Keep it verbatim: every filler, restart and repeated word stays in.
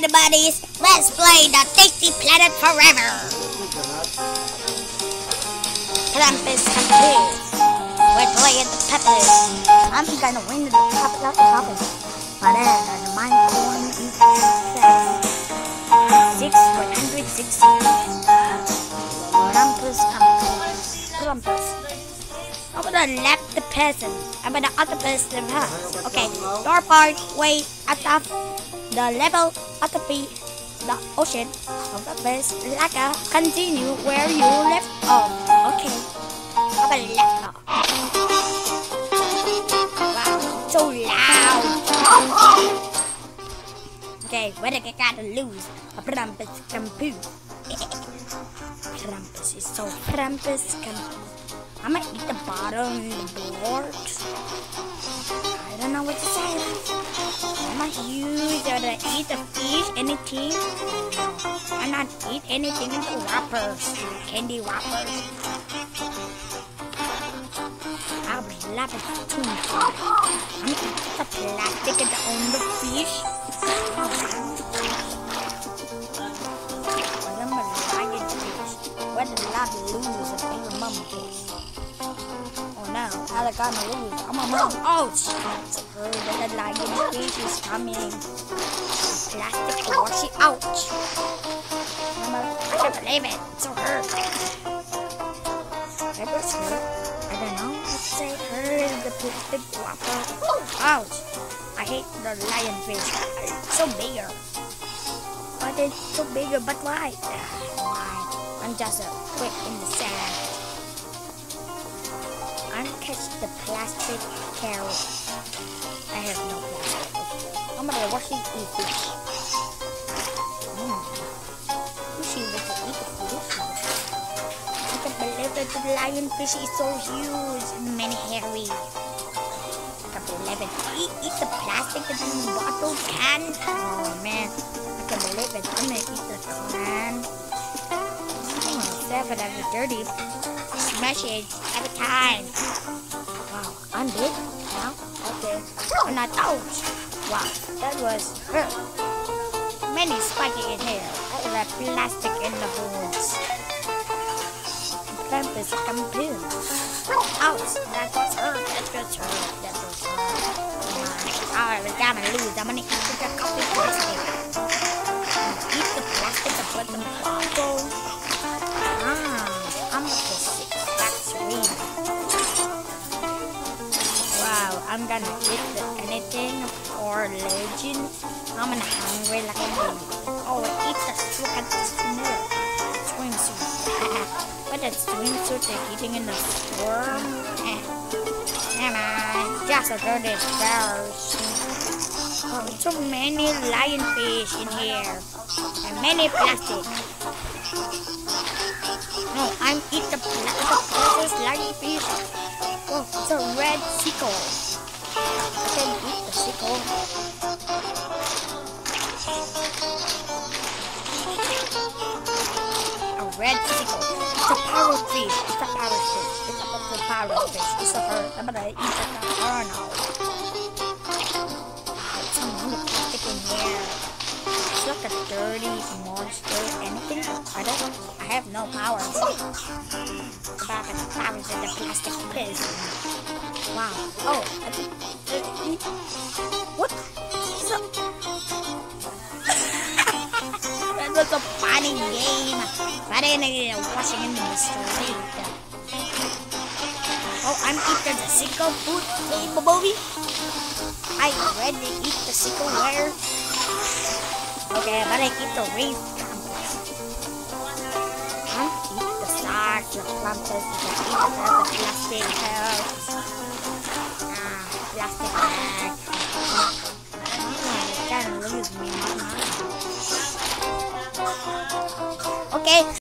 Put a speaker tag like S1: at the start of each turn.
S1: the buddies. Let's play the Tasty Planet Forever. Krampus complete. We're playing the peppers. I'm gonna win the top of the topic. But then the mine coin is six one hundred sixty. Krampus complete. Krampus. I'm gonna left the peasant. I'm gonna octopus the house. Okay, your part way at the the level of the sea, the ocean of the base like a continue where you left off. Okay, I'm gonna left off. Wow, so loud. Okay, what I gotta lose? A Krampus Campus. Krampus is so Krampus Campus. I'm gonna eat the bottom, the boards. I don't know what to say. I'm not huge. I'm gonna eat the fish, anything. I'm not eat anything in the wrappers, candy wrappers. I'll be laughing too much. I'm gonna eat the plastic and on the fish. I'm a lion fish. What did I lose if I remember this? No, how they gonna lose? I'm a mom. Ouch! Heard that the lion fish is coming. Plastic washi. Ouch! I'm a, I can't believe it. It's so hurt. That was hurt. I don't know. Let's say hurt the plastic whopper. Ouch! I hate the lion fish. It's so bigger. But it's so bigger. But why? Why? I'm just a quick in the sand. I'm catch the plastic carrot. I have no plastic. I'm gonna wash it eat fish. Mm. Sushi with the eat the fish. I can't believe that the lion fish is so huge and many hairy. I can't believe it. Eat, eat the plastic and the bottle can. Oh man, I can't believe it. I'm gonna eat the can. Oh, seven out of dirty. Smash it every time. Wow, I'm big now. Okay, I'm not ouch. Wow, that was hurt. Many spiky in here. I have plastic in the bones. Krampus Campus. Ouch, that was hurt. That was hurt. That was hurt. Alright, I'm gonna lose. I'm gonna eat the coffee plastic. I'm gonna eat the plastic and put them bottle. Ah, I'm gonna sit. Wow, I'm gonna eat the anything for legend. I'm gonna hungry like a baby. Oh, eat the look at this swimsuit. What that swimsuit they're eating in the worm? Eh. Come on, just a dirty bears. Oh, so many lionfish in here and many plastic. No, I'm eat the plastic lionfish. Oh, it's a red sickle. I can eat the sickle. A red sickle. It's a parrotfish. It's a parrotfish. It's a it's a parrotfish. It's a bird. I'm gonna eat the parrot. There's some really plastic in here. It's like a dirty monster. Anything? I don't know. I have no powers. Back at the powers in the plastic piss. Wow. Oh, I think. Uh, what? So, that was a funny game. But I ended up washing in the street. Oh, I'm eating the sickle food movie. I already eat the sickle wire. Okay, but I eat the reef. I eat the shark, the Krampus, the eat the plastic house. Ah, plastic